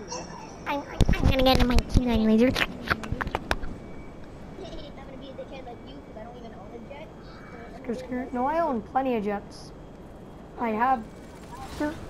I'm gonna get in my T9 laser. I'm gonna be a dickhead like you because I don't even own a jet. So I'm gonna No, I own plenty of jets. I have